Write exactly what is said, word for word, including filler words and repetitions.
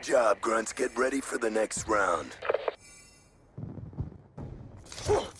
job, Grunts. Get ready for the next round.